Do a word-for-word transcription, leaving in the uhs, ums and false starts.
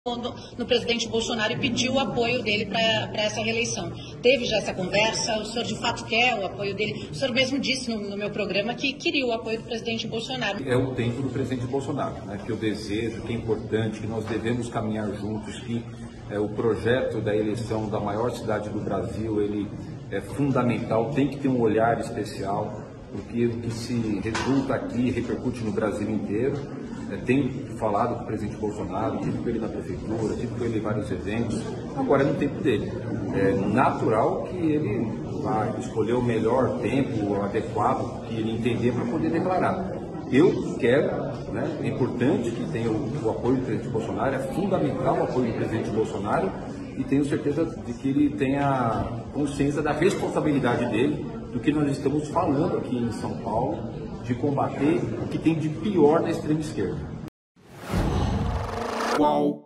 No, no presidente Bolsonaro e pediu o apoio dele para essa reeleição. Teve já essa conversa? O senhor de fato quer o apoio dele? O senhor mesmo disse no, no meu programa que queria o apoio do presidente Bolsonaro. É o tempo do presidente Bolsonaro, né, que eu desejo, que é importante, que nós devemos caminhar juntos, que é, o projeto da eleição da maior cidade do Brasil, ele é fundamental, tem que ter um olhar especial, porque o que se resulta aqui repercute no Brasil inteiro. É, tenho falado com o presidente Bolsonaro, tive com ele na prefeitura, tive com ele em vários eventos, agora é no tempo dele. É natural que ele vai escolher o melhor tempo, o adequado, que ele entender para poder declarar. Eu quero, né, é importante que tenha o, o apoio do presidente Bolsonaro, é fundamental o apoio do presidente Bolsonaro e tenho certeza de que ele tenha consciência da responsabilidade dele, do que nós estamos falando aqui em São Paulo, de combater o que tem de pior na extrema esquerda. Qual?